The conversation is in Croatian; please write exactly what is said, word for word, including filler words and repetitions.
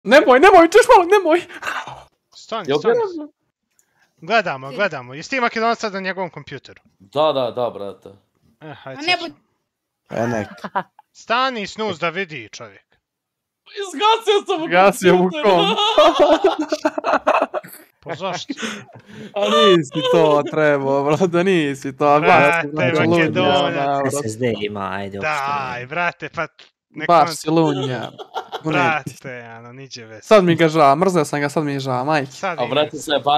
Nemoj, nemoj, češ malo, nemoj! Stani, stani. Gledamo, gledamo. Jesi ti Makedonac sad na njegovom kompjuteru? Da, da, da, brate. E, hajde ne sad. bud... E, nek. Stani snus da vidi čovjek. Izgasio sam u Gasio mu kom. Pa zašto? A nisi to trebao, brate, nisi to. Brate, Makedonac. S S D ima, ajde, Daj, brate, pa... Baš si lunja. Brate, ano, niđe veze. Sad mi ga ža, mrzeo sam ga, sad mi je ža, majke. Sad A brate se